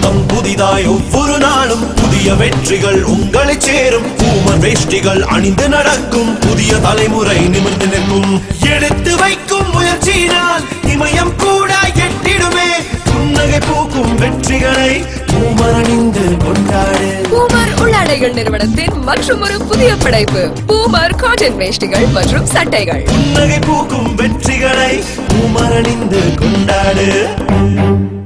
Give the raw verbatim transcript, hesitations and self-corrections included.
புத்தம் புதிதாய் ஒவ்வொரு நாளும் புதிய வெற்றிகள் உங்களை சேரும். பூமர் வேஷ்டிகள் அணிந்து நடக்கும் புதிய தலைமுறை நிமிர்ந்து நிற்கும். எடுத்து வைக்கும் முயற்சியினால் இமயம் கூட எட்டிடுமே. புன்னகை பூக்கும் வெற்றிகளை பூமர் அணிந்து கொண்டாடு. பூமர் உள்ளாடைகள் நிறுவனத்தின் மற்றும் ஒரு புதிய படைப்பு பூமர் காட்டன் வேஷ்டிகள் மற்றும் சட்டைகள். புன்னகை பூக்கும் வெற்றிகளை பூமர் அணிந்து கொண்டாடு.